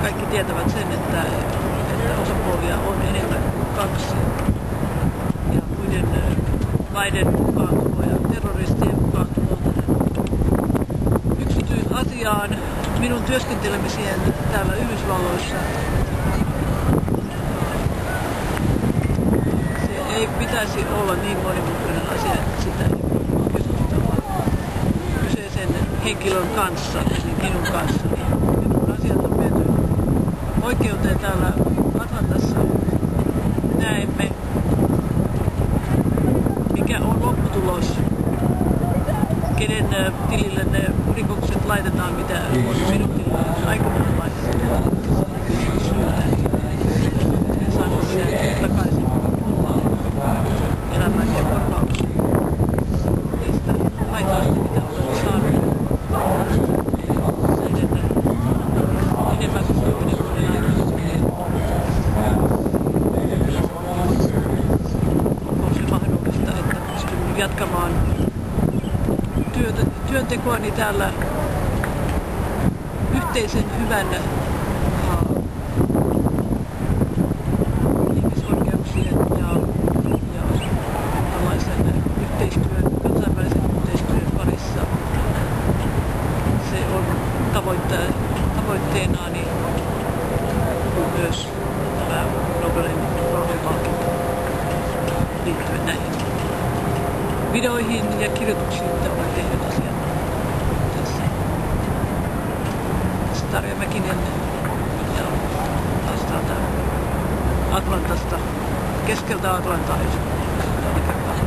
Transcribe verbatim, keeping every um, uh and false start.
kaikki tietävät sen, että, että osapuolia on enemmän kuin kaksi. Ja muiden maiden mukaantulo ja terroristien mukaantulo yksityisasiaan minun työskentelemiseen täällä Yhdysvalloissa. Se ei pitäisi olla niin monimutkainen asia, että sitä ei voi keskustella kyseisen henkilön kanssa, eli minun kanssani. Minun asiat on viety oikeuteen täällä Atlantassa. Näemme, mikä on lopputulos, kenen tilille ne rikokset laitetaan, mitä on minun tilille aikanaan laitettu. Ja saanut minä takaisin elämän ja korvauksia niistä haitoista, mitä olen saanut näiden enemmän kuin kymmenen vuoden aikana. Onko se mahdollista, että pystyn jatkamaan työtä, työntekoani täällä yhteisen hyvän ihmisoikeuksien ja, ja tällaisen yhteistyön, kansainvälisen yhteistyön parissa. Se on tavoitte, tavoitteenaani myös tämä Nobelin rauhanpalkinto liittyen näihin videoihin ja kirjoituksiin, mitä olen tehnyt asian tässä. Tässä Tarja Mäkinen ja taas täältä Atlantasta, keskeltä Atlantaa, jos tällä kertaa.